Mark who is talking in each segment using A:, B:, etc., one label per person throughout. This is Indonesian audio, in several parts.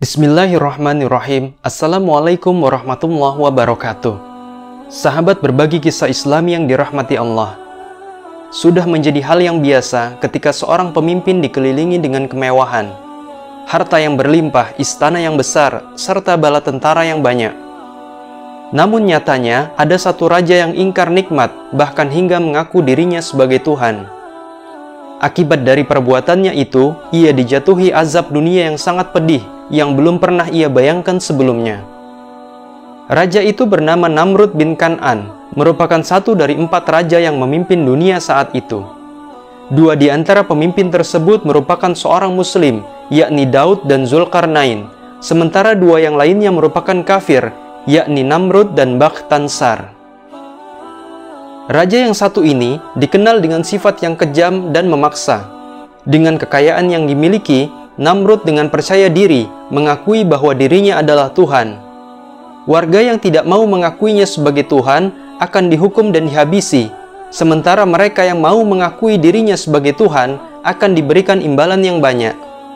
A: Bismillahirrahmanirrahim. Assalamualaikum warahmatullahi wabarakatuh. Sahabat berbagi kisah Islam yang dirahmati Allah. Sudah menjadi hal yang biasa ketika seorang pemimpin dikelilingi dengan kemewahan, harta yang berlimpah, istana yang besar, serta bala tentara yang banyak. Namun nyatanya ada satu raja yang ingkar nikmat, bahkan hingga mengaku dirinya sebagai Tuhan. Akibat dari perbuatannya itu, ia dijatuhi azab dunia yang sangat pedih, yang belum pernah ia bayangkan sebelumnya. Raja itu bernama Namrud bin Kan'an, merupakan satu dari 4 raja yang memimpin dunia saat itu. 2 di antara pemimpin tersebut merupakan seorang muslim, yakni Daud dan Zulkarnain, sementara 2 yang lainnya merupakan kafir, yakni Namrud dan Bakhtansar. Raja yang satu ini dikenal dengan sifat yang kejam dan memaksa. Dengan kekayaan yang dimiliki, Namrud dengan percaya diri mengakui bahwa dirinya adalah Tuhan. Warga yang tidak mau mengakuinya sebagai Tuhan akan dihukum dan dihabisi, sementara mereka yang mau mengakui dirinya sebagai Tuhan akan diberikan imbalan yang banyak.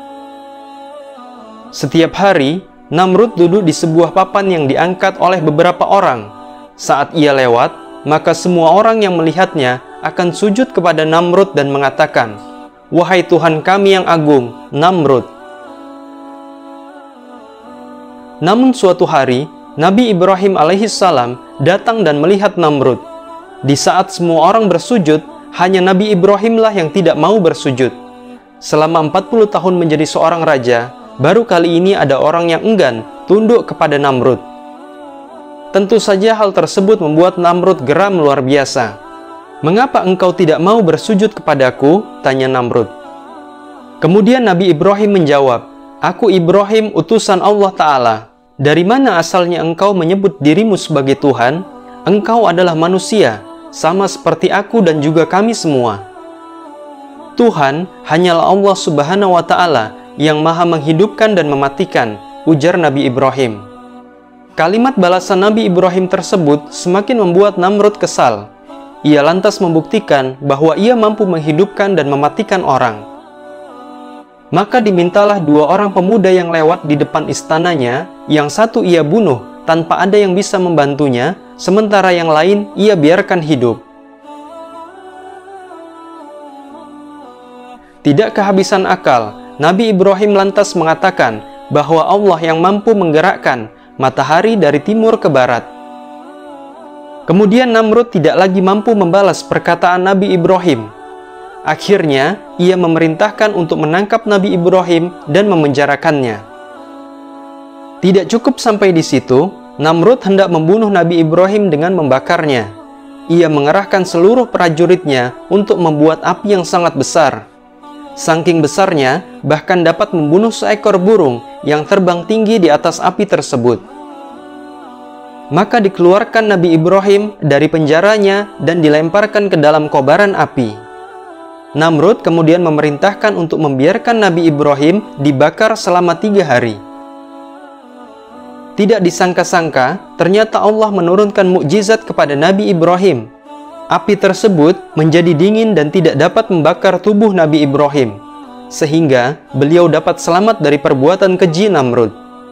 A: Setiap hari, Namrud duduk di sebuah papan yang diangkat oleh beberapa orang. Saat ia lewat, maka semua orang yang melihatnya akan sujud kepada Namrud dan mengatakan, "Wahai Tuhan kami yang agung, Namrud." Namun suatu hari, Nabi Ibrahim alaihissalam datang dan melihat Namrud. Di saat semua orang bersujud, hanya Nabi Ibrahimlah yang tidak mau bersujud. Selama 40 tahun menjadi seorang raja, baru kali ini ada orang yang enggan tunduk kepada Namrud. Tentu saja hal tersebut membuat Namrud geram luar biasa. "Mengapa engkau tidak mau bersujud kepadaku?" tanya Namrud. Kemudian Nabi Ibrahim menjawab, "Aku Ibrahim, utusan Allah Ta'ala. Dari mana asalnya engkau menyebut dirimu sebagai Tuhan? Engkau adalah manusia, sama seperti aku dan juga kami semua. Tuhan hanyalah Allah Subhanahu wa Ta'ala yang maha menghidupkan dan mematikan," ujar Nabi Ibrahim. Kalimat balasan Nabi Ibrahim tersebut semakin membuat Namrud kesal. Ia lantas membuktikan bahwa ia mampu menghidupkan dan mematikan orang. Maka dimintalah 2 orang pemuda yang lewat di depan istananya, yang satu ia bunuh tanpa ada yang bisa membantunya, sementara yang lain ia biarkan hidup. Tidak kehabisan akal, Nabi Ibrahim lantas mengatakan bahwa Allah yang mampu menggerakkan matahari dari timur ke barat. Kemudian Namrud tidak lagi mampu membalas perkataan Nabi Ibrahim. Akhirnya, ia memerintahkan untuk menangkap Nabi Ibrahim dan memenjarakannya. Tidak cukup sampai di situ, Namrud hendak membunuh Nabi Ibrahim dengan membakarnya. Ia mengerahkan seluruh prajuritnya untuk membuat api yang sangat besar. Saking besarnya, bahkan dapat membunuh seekor burung yang terbang tinggi di atas api tersebut. Maka dikeluarkan Nabi Ibrahim dari penjaranya dan dilemparkan ke dalam kobaran api. Namrud kemudian memerintahkan untuk membiarkan Nabi Ibrahim dibakar selama 3 hari. Tidak disangka-sangka, ternyata Allah menurunkan mukjizat kepada Nabi Ibrahim. Api tersebut menjadi dingin dan tidak dapat membakar tubuh Nabi Ibrahim, sehingga beliau dapat selamat dari perbuatan keji Namrud.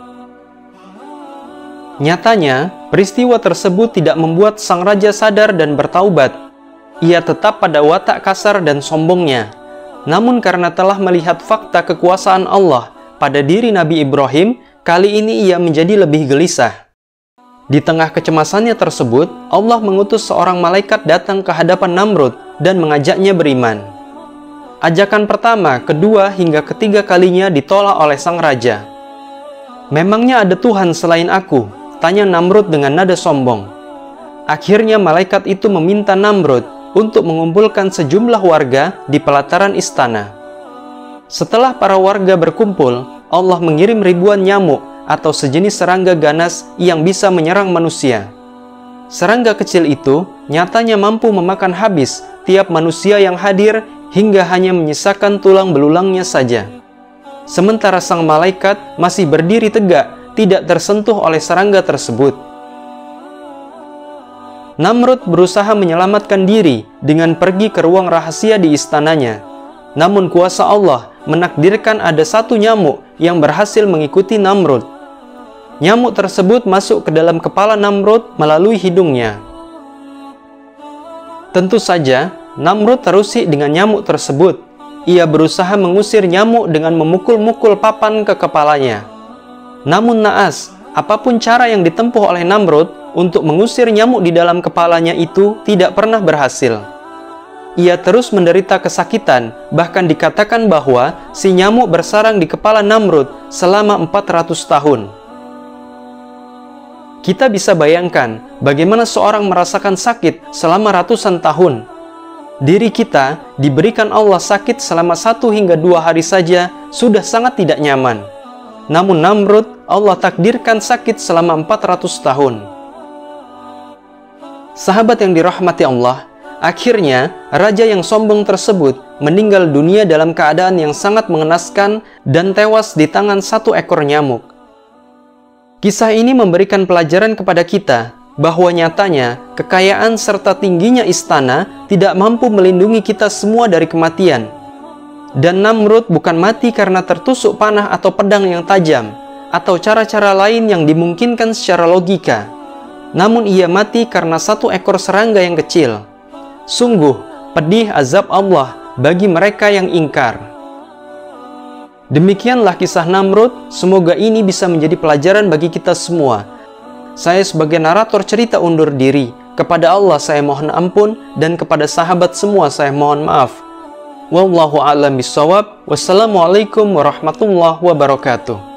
A: Nyatanya, peristiwa tersebut tidak membuat sang raja sadar dan bertaubat. Ia tetap pada watak kasar dan sombongnya. Namun karena telah melihat fakta kekuasaan Allah pada diri Nabi Ibrahim, kali ini ia menjadi lebih gelisah. Di tengah kecemasannya tersebut, Allah mengutus seorang malaikat datang ke hadapan Namrud dan mengajaknya beriman. Ajakan pertama, kedua, hingga ketiga kalinya ditolak oleh sang raja. "Memangnya ada Tuhan selain aku?" tanya Namrud dengan nada sombong. Akhirnya malaikat itu meminta Namrud untuk mengumpulkan sejumlah warga di pelataran istana. Setelah para warga berkumpul, Allah mengirim ribuan nyamuk atau sejenis serangga ganas yang bisa menyerang manusia. Serangga kecil itu nyatanya mampu memakan habis tiap manusia yang hadir hingga hanya menyisakan tulang belulangnya saja. Sementara sang malaikat masih berdiri tegak, tidak tersentuh oleh serangga tersebut. Namrud berusaha menyelamatkan diri dengan pergi ke ruang rahasia di istananya. Namun kuasa Allah menakdirkan ada satu nyamuk yang berhasil mengikuti Namrud. Nyamuk tersebut masuk ke dalam kepala Namrud melalui hidungnya. Tentu saja, Namrud terusik dengan nyamuk tersebut. Ia berusaha mengusir nyamuk dengan memukul-mukul papan ke kepalanya. Namun naas, apapun cara yang ditempuh oleh Namrud untuk mengusir nyamuk di dalam kepalanya itu tidak pernah berhasil. Ia terus menderita kesakitan, bahkan dikatakan bahwa si nyamuk bersarang di kepala Namrud selama 400 tahun. Kita bisa bayangkan bagaimana seorang merasakan sakit selama ratusan tahun. Diri kita diberikan Allah sakit selama 1 hingga 2 hari saja sudah sangat tidak nyaman. Namun Namrud Allah takdirkan sakit selama 400 tahun. Sahabat yang dirahmati Allah, akhirnya raja yang sombong tersebut meninggal dunia dalam keadaan yang sangat mengenaskan dan tewas di tangan 1 ekor nyamuk. Kisah ini memberikan pelajaran kepada kita bahwa nyatanya kekayaan serta tingginya istana tidak mampu melindungi kita semua dari kematian. Dan Namrud bukan mati karena tertusuk panah atau pedang yang tajam, atau cara-cara lain yang dimungkinkan secara logika. Namun ia mati karena 1 ekor serangga yang kecil. Sungguh pedih azab Allah bagi mereka yang ingkar. Demikianlah kisah Namrud, semoga ini bisa menjadi pelajaran bagi kita semua. Saya sebagai narator cerita undur diri. Kepada Allah saya mohon ampun, dan kepada sahabat semua saya mohon maaf. Wallahu a'lam bishawab. Wassalamualaikum warahmatullahi wabarakatuh.